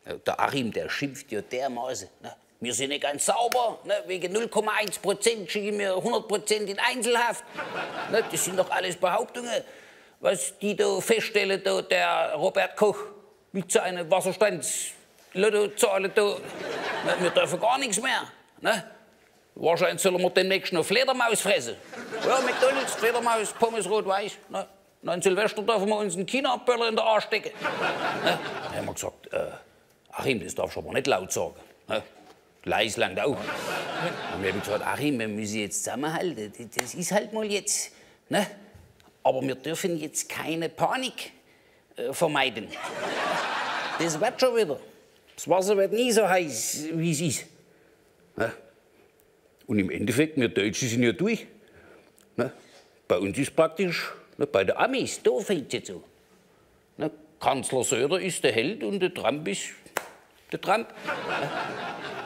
Der Achim, der schimpft ja dermaßen. Ne? Wir sind nicht ganz sauber, ne? Wegen 0,1% schicken wir 100% in Einzelhaft. Ne? Das sind doch alles Behauptungen, was die da feststellen, da der Robert Koch mit seinen Wasserstandslottozahlen da. Ne? Wir dürfen gar nichts mehr. Ne? Wahrscheinlich sollen wir demnächst noch Fledermaus fressen. Ja, McDonalds, Fledermaus, Pommes rot-weiß. Ne? An Silvester dürfen wir uns einen China-Böller in den Arsch stecken. Ne? Da haben wir gesagt, Achim, das darfst du aber nicht laut sagen. Ne? Leis langt auch. Und wir haben gesagt, Achim, wir müssen jetzt zusammenhalten. Das ist halt mal jetzt. Ne? Aber wir dürfen jetzt keine Panik vermeiden. Das wird schon wieder. Das Wasser wird nie so heiß, wie es ist. Ne? Und im Endeffekt, wir Deutschen sind ja durch. Ne? Bei uns ist praktisch, ne, bei den Amis, da fängt es jetzt an. Ne? Kanzler Söder ist der Held und der Trump ist der Trump. Ne?